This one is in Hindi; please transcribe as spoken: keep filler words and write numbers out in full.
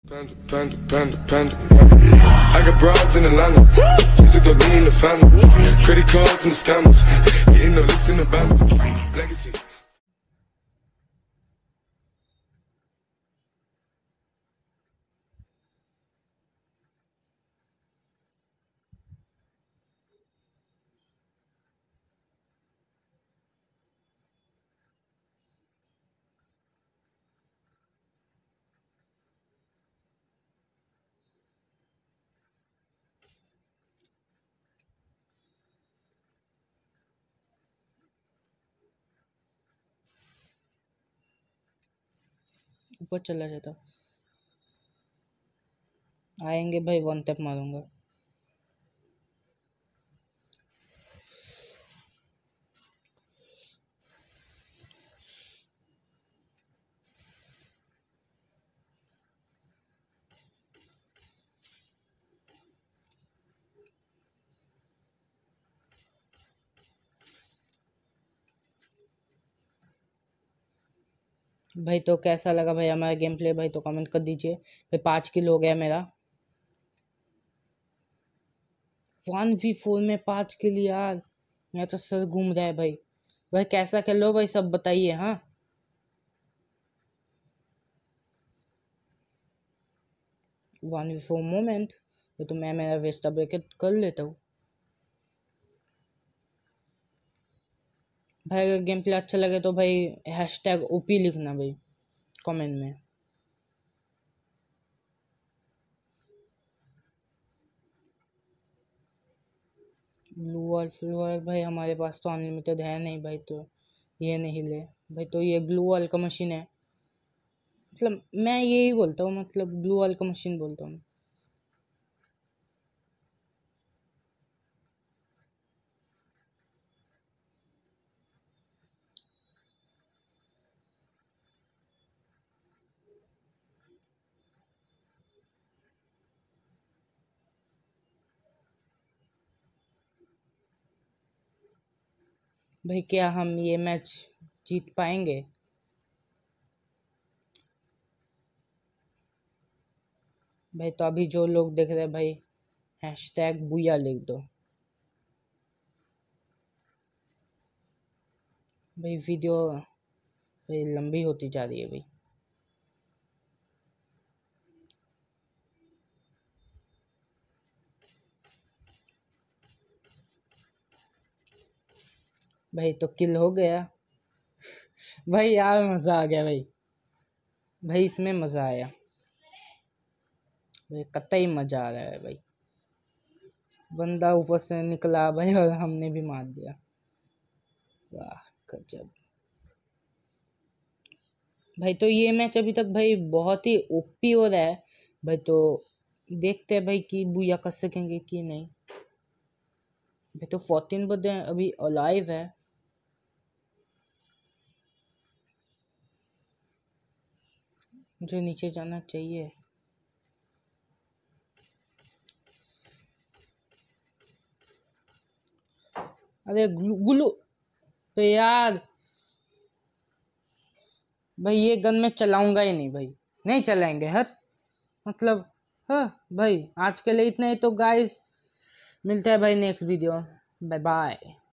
Panda, panda, panda, panda. I got broads in Atlanta. Just took the lean in the family. Credit cards and the scammers. Getting the licks in the band. Legacies. ऊपर चला जाता। आएंगे भाई, वन टैप मारूंगा। भाई तो कैसा लगा भाई हमारा गेम प्ले, भाई तो कमेंट कर दीजिए। भाई पाँच किल हो गया मेरा। वन वी फोर में पाँच किल यार, मेरा तो सर घूम रहा है भाई। भाई कैसा खेल रहे हो भाई, सब बताइए। हाँ वन वी फोर मोमेंट, तो मैं मेरा वेस्टा ब्रेकेट कर लेता हूँ। भाई अगर गेम प्ले अच्छा लगे तो भाई हैश टैग ओपी लिखना भाई कमेंट में। ब्लू वॉल फ्लू वॉल भाई हमारे पास तो अनलिमिटेड है नहीं भाई, तो ये नहीं ले भाई। तो ये ग्लू वॉल का मशीन है, मतलब मैं यही बोलता हूँ, मतलब ग्लू वॉल का मशीन बोलता हूँ। भाई क्या हम ये मैच जीत पाएंगे? भाई तो अभी जो लोग देख रहे हैं भाई हैश टैग बुया लिख दो भाई। वीडियो भाई लंबी होती जा रही है भाई। भाई तो किल हो गया भाई यार, मजा आ गया भाई। भाई इसमें मजा आया भाई, कतई मजा आ रहा है भाई। बंदा ऊपर से निकला भाई और हमने भी मार दिया। वाह गजब भाई। तो ये मैच अभी तक भाई बहुत ही ओपी हो रहा है भाई। तो देखते हैं भाई कि बुया कर सकेंगे कि नहीं। भाई तो फोर्टीन बंदे अभी अलाइव है। मुझे नीचे जाना चाहिए। अरे गुलू गुलू तो यार भाई ये गन मैं चलाऊंगा ही नहीं भाई, नहीं चलाएंगे हट। मतलब हाँ भाई, आज के लिए इतना ही। तो गाइस मिलते हैं भाई नेक्स्ट वीडियो। Bye bye.